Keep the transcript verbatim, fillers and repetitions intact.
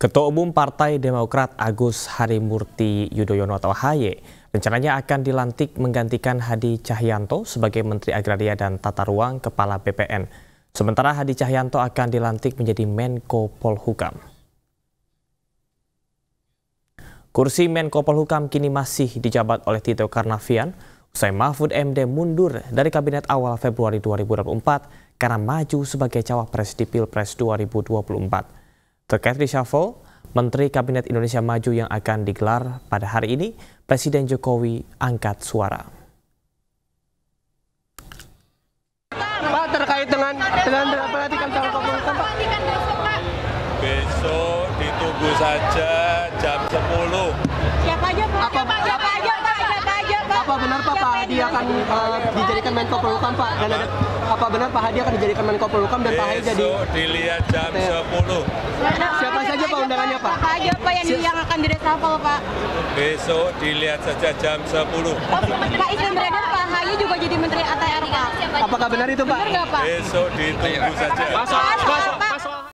Ketua Umum Partai Demokrat Agus Harimurti Yudhoyono atau A H Y rencananya akan dilantik menggantikan Hadi Cahyanto sebagai Menteri Agraria dan Tata Ruang Kepala B P N. Sementara Hadi Cahyanto akan dilantik menjadi Menko Polhukam. Kursi Menko Polhukam kini masih dijabat oleh Tito Karnavian usai Mahfud M D mundur dari kabinet awal Februari dua ribu dua puluh empat karena maju sebagai cawapres di Pilpres dua ribu dua puluh empat. Terkait reshuffle, Menteri Kabinet Indonesia Maju yang akan digelar pada hari ini, Presiden Jokowi angkat suara. Pak, terkait dengan dengan pelantikan Menko Polhukam, Pak. Besok ditunggu saja jam sepuluh. Siapa aja, Pak? Apa, Siapa aja, Pak? Siapa aja, Pak? Apa benar Pak, Pak Hadi akan uh, dijadikan Menko Polhukam, Pak? Dan ada, apa benar Pak Hadi akan dijadikan Menko Polhukam dan Pak Hadi jadi... Besok dilihat jam sepuluh. Siapa saja Pak undangannya, Pak? Siapa aja, Pak, yang, yang akan direshuffle, Pak? Besok dilihat saja jam sepuluh. Pak, izin beredar Pak Hayu juga jadi Menteri A T R, Pak. Apakah benar itu, Pak? Benar nggak, Pak? Besok ditunggu saja. Masuk, masuk.